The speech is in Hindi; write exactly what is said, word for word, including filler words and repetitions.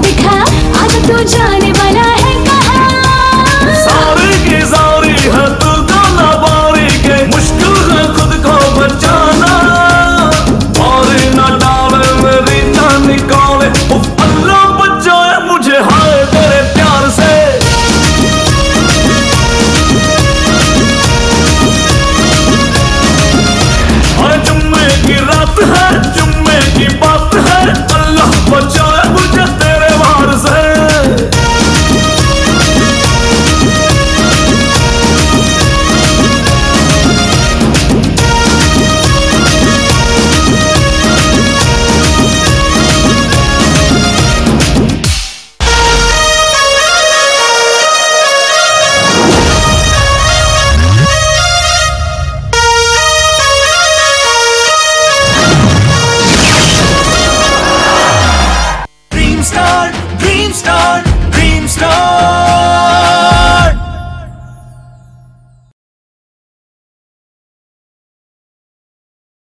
दिखा, आजा तू जाने वाला है कहाँ। सारी की सारी है तू गाना बारी के, मुश्किल है खुद को बचाना। और ना डाले मेरी ना निकाले, उफ अल्लाह बचाए मुझे हाय तेरे प्यार से। जुम्मे की रात है, जुम्मे की बात है, अल्लाह बचाए मुझे तेरे वार से। Dream Star, Dream Star.